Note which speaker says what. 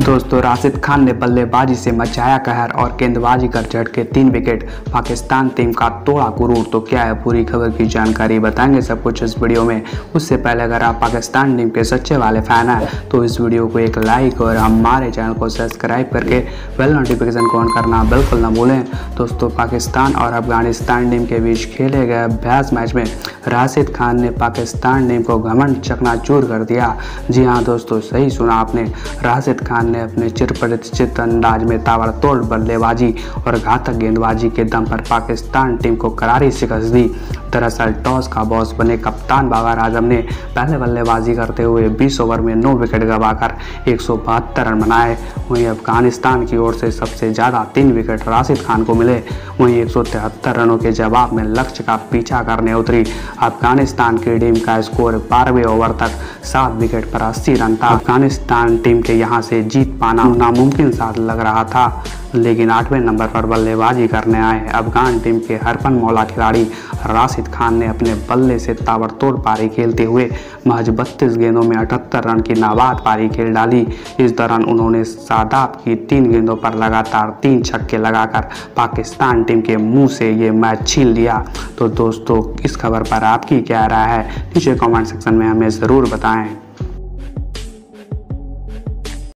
Speaker 1: दोस्तों राशिद खान ने बल्लेबाजी से मचाया कहर और गेंदबाजी कर झटके 3 विकेट, पाकिस्तान टीम का तोड़ा गुरूर। तो क्या है पूरी खबर की जानकारी बताएंगे सब कुछ इस वीडियो में। उससे पहले अगर आप पाकिस्तान टीम के सच्चे वाले फैन हैं तो इस वीडियो को एक लाइक और हमारे चैनल को सब्सक्राइब करके बेल नोटिफिकेशन को ऑन करना बिल्कुल न भूलें। दोस्तों पाकिस्तान और अफगानिस्तान टीम के बीच खेले गए अभ्यास मैच में राशिद खान ने पाकिस्तान टीम को घमंड चकनाचूर कर दिया। जी हाँ दोस्तों, सही सुना आपने। राशिद खान ने अपने चिरपरिचित अंदाज में ताबड़तोड़ बल्लेबाजी और घातक गेंदबाजी के दम पर पाकिस्तान टीम को करारी शिकस्त दी। दरअसल टॉस का बॉस बने कप्तान बाबर आजम ने पहले बल्लेबाजी करते हुए 20 ओवर में 9 विकेट गंवाकर 172 रन बनाए। वहीं अफगानिस्तान की ओर से सबसे ज़्यादा 3 विकेट राशिद खान को मिले। वहीं 173 रनों के जवाब में लक्ष्य का पीछा करने उतरी अफगानिस्तान की टीम का स्कोर 12वें ओवर तक 7 विकेट पर 80 रन था। अफगानिस्तान टीम के यहाँ से जीत पाना नामुमकिन सा लग रहा था, लेकिन 8वें नंबर पर बल्लेबाजी करने आए अफगान टीम के हरफन मौला खिलाड़ी राशिद खान ने अपने बल्ले से ताबड़तोड़ पारी खेलते हुए महज 32 गेंदों में 78 रन की नाबाद पारी खेल डाली। इस दौरान उन्होंने शादाब की 3 गेंदों पर लगातार 3 छक्के लगाकर पाकिस्तान टीम के मुंह से ये मैच छीन लिया। तो दोस्तों इस खबर पर आपकी क्या राय है नीचे कमेंट सेक्शन में हमें ज़रूर बताएं।